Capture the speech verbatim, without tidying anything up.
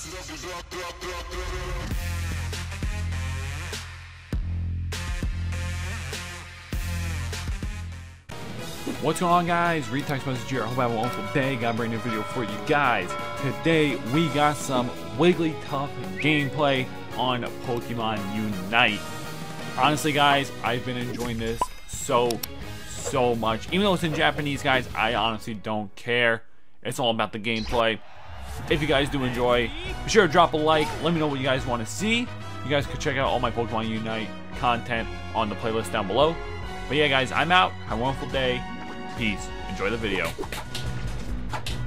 What's going on, guys? Read text message here. I hope I have a wonderful day. Got a brand new video for you guys. Today we got some Wigglytuff gameplay on Pokemon Unite. Honestly, guys, I've been enjoying this so so much. Even though it's in Japanese, guys, I honestly don't care. It's all about the gameplay. If you guys do enjoy, be sure to drop a like. Let me know what you guys want to see. You guys can check out all my Pokemon Unite content on the playlist down below. But yeah, guys, I'm out. Have a wonderful day. Peace. Enjoy the video.